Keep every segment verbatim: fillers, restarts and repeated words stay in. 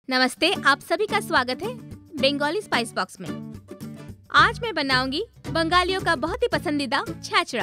नमस्ते, आप सभी का स्वागत है बंगाली स्पाइस बॉक्स में। आज मैं बनाऊंगी बंगालियों का बहुत ही पसंदीदा छेचड़ा।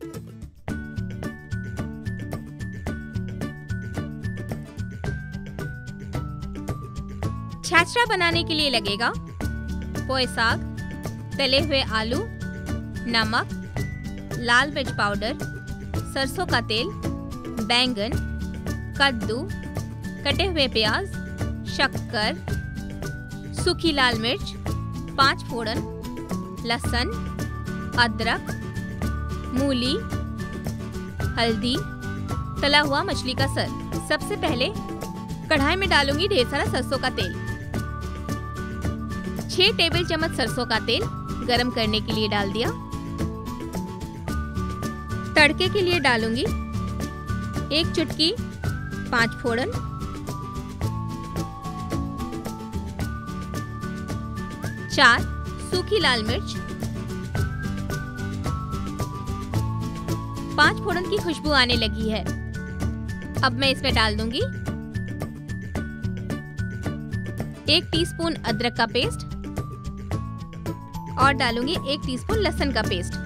छेचड़ा बनाने के लिए लगेगा पोए साग, तले हुए आलू, नमक, लाल मिर्च पाउडर, सरसों का तेल, बैंगन, कद्दू, कटे हुए प्याज, शक्कर, सूखी लाल मिर्च, पांच फोड़न, लहसुन, अदरक, मूली, हल्दी, तला हुआ मछली का सर। सबसे पहले कढ़ाई में डालूंगी ढेर सारा सरसों का तेल। छह टेबल चम्मच सरसों का तेल गरम करने के लिए डाल दिया। तड़के के लिए डालूंगी एक चुटकी पांच फोड़न, चार सूखी लाल मिर्च, पांच फोड़न की खुशबू आने लगी है। अब मैं इसमें डाल दूंगी एक टीस्पून अदरक का पेस्ट और डालूंगी एक टीस्पून लहसुन का पेस्ट।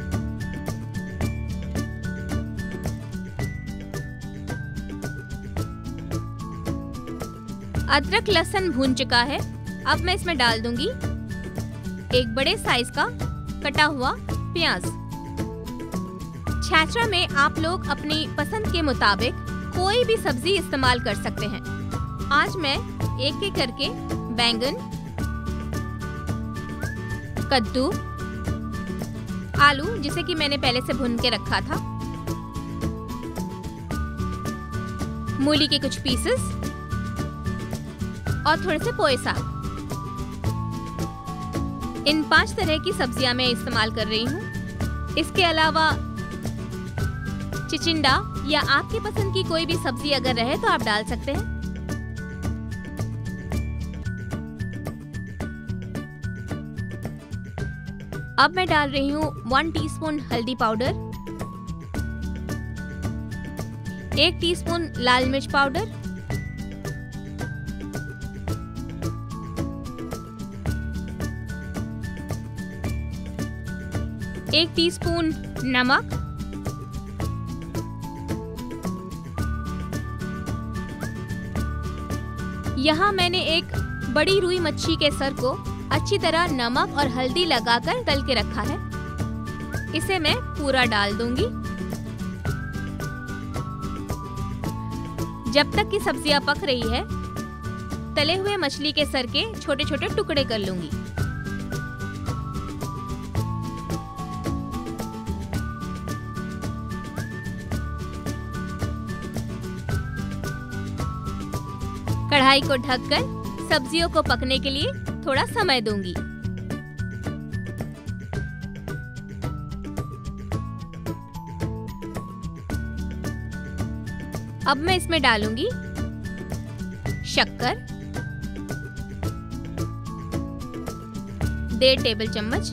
अदरक लहसुन भून चुका है। अब मैं इसमें डाल दूंगी एक बड़े साइज का कटा हुआ प्याज। छेचड़ा में आप लोग अपनी पसंद के मुताबिक कोई भी सब्जी इस्तेमाल कर सकते हैं। आज मैं एक एक करके बैंगन, कद्दू, आलू जिसे कि मैंने पहले से भून के रखा था, मूली के कुछ पीसेस और थोड़े से पोए साग, इन पांच तरह की सब्जियां मैं इस्तेमाल कर रही हूँ। इसके अलावा चिचिंडा या आपकी पसंद की कोई भी सब्जी अगर रहे तो आप डाल सकते हैं। अब मैं डाल रही हूँ वन टीस्पून हल्दी पाउडर, एक टीस्पून लाल मिर्च पाउडर, एक टीस्पून नमक, यहाँ मैंने एक बड़ी रुई मच्छी के सर को अच्छी तरह नमक और हल्दी लगाकर तल के रखा है। इसे मैं पूरा डाल दूंगी। जब तक कि सब्जियां पक रही है, तले हुए मछली के सर के छोटे छोटे टुकड़े कर लूंगी। कढ़ाई को ढककर सब्जियों को पकने के लिए थोड़ा समय दूंगी। अब मैं इसमें डालूंगी शक्कर, डेढ़ टेबल चम्मच,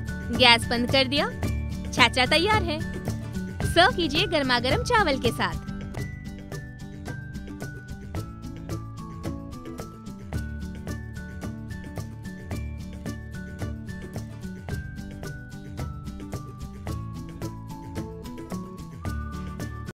गैस बंद कर दिया। छेचड़ा तैयार है। सर्व कीजिए गर्मा गर्म चावल के साथ।